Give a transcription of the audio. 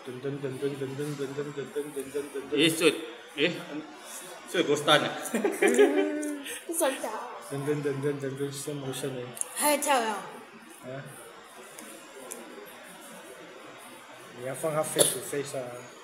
咦，所以個 stand 啊？ 不想打。 slow motion 嚟。 还有跳呀？ 啊！你要放下 face to face 啊。